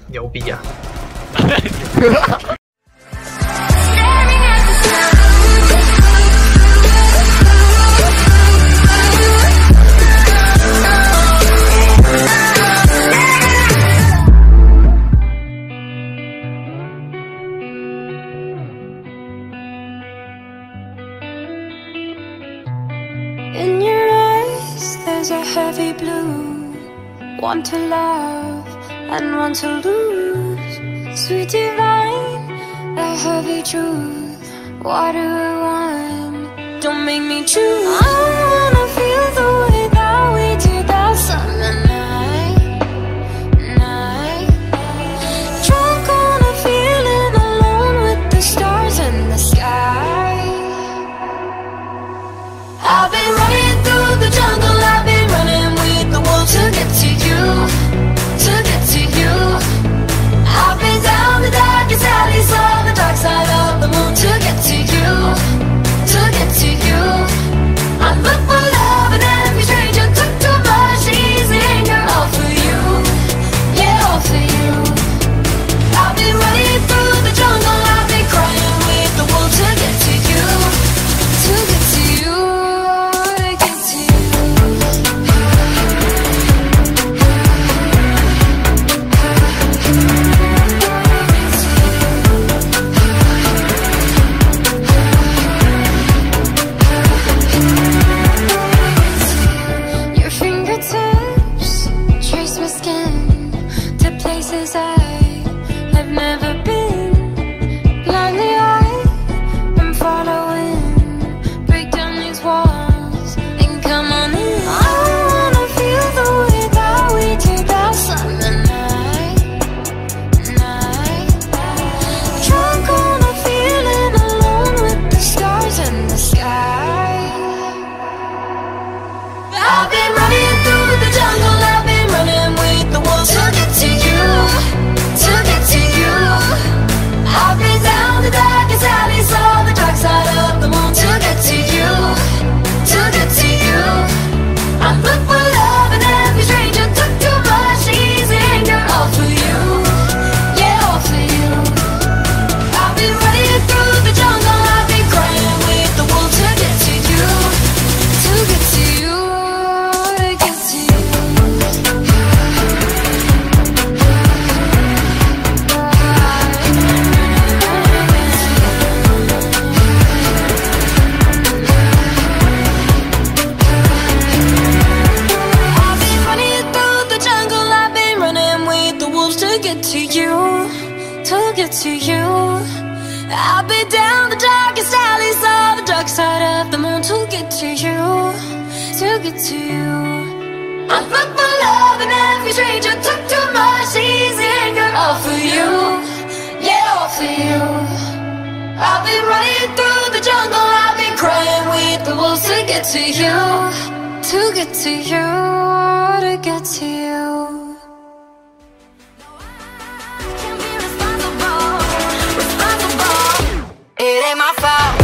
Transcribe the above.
牛逼啊！ In your eyes, there's a heavy blue. Want to love and want to lose. Sweet divine, a heavy truth. What do I want? Don't make me choose. I wanna feel the way that we did that summer night. Drunk on a feeling, alone with the stars in the sky. I've been running through the jungle, I've been running with the wolves to get to you, to get to you. I've been down the darkest alleys, saw the dark side of the moon to get to you, to get to you. I'm looking for love and every stranger took too much easy anger, all for you, yeah, all for you. I've been running through the jungle, I've been crying with the wolves to get to you, to get to you. I've been down the darkest alleys, saw the dark side of the moon to get to you, to get to you. I'm looking for love and every stranger took too much easy anger, all for you, yeah, all for you. I've been running through the jungle, I've been crying with the wolves to get to you, to get to you, to get to you. It ain't my fault.